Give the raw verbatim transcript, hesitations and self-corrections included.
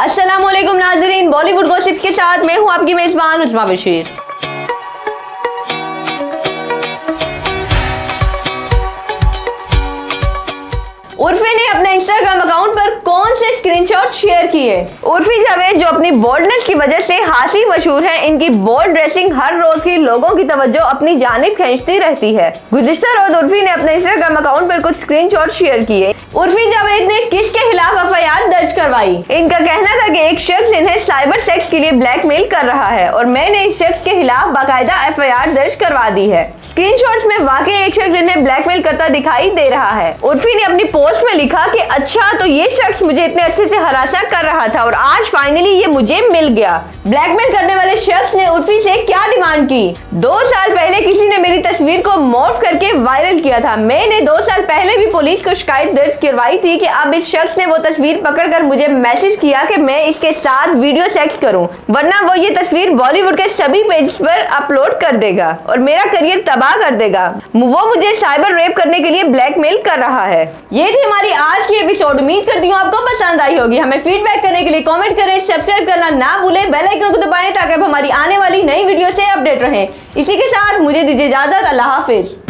अस्सलामुअलैकुम नाज़रीन, बॉलीवुड गॉसिप्स के साथ मैं हूं आपकी मेजबान उस्मा बशीर। उर्फी ने अपने इंस्टाग्राम अकाउंट पर कौन से स्क्रीनशॉट शेयर किए। उर्फी जावेद जो अपनी बोल्डनेस की वजह से खासी मशहूर हैं, इनकी बोल्ड ड्रेसिंग हर रोज ही लोगों की तवज्जो अपनी जानिब खींचती रहती है। गुज़िश्ता रोज उर्फी ने अपने इंस्टाग्राम अकाउंट पर कुछ स्क्रीनशॉट शेयर किए। उर्फी जावेद ने किसके खिलाफ एफ आई आर दर्ज करवाई। इनका कहना था कि एक शख्स इन्हें साइबर सेक्स के लिए ब्लैकमेल कर रहा है और मैंने इस शख्स के खिलाफ बाकायदा एफ आई आर दर्ज करवा दी है। स्क्रीनशॉट्स में वाकई एक शख्स इन्हें ब्लैकमेल करता दिखाई दे रहा है। उर्फी ने अपनी पोस्ट में लिखा कि अच्छा तो ये शख्स मुझे इतने अरसे से हरासा कर रहा था और आज फाइनली ये मुझे मिल गया। ब्लैकमेल करने वाले शख्स ने उर्फी से क्या डिमांड की। दो साल पहले किसी ने मेरी तस्वीर को मॉर्फ करके वायरल किया था। मैंने दो साल पहले भी पुलिस को शिकायत दर्ज करवाई थी कि अब इस शख्स ने वो तस्वीर पकड़कर मुझे मैसेज किया कि मैं इसके साथ वीडियो सेक्स करूं, वरना वो ये तस्वीर बॉलीवुड के सभी पेज पर अपलोड कर देगा और मेरा करियर तबाह कर देगा। वो मुझे साइबर रेप करने के लिए ब्लैकमेल कर रहा है। ये थी हमारी आज की एपिसोड। उम्मीद करती हूँ आपको पसंद आई होगी। हमें फीडबैक करने के लिए कमेंट करें, सब्सक्राइब करना ना भूलें, बेल आइकन को दबाएं ताकि आप हमारी आने वाली नई वीडियो से अपडेट रहें। इसी के साथ मुझे दीजिए इजाजत। अल्लाह हाफिज।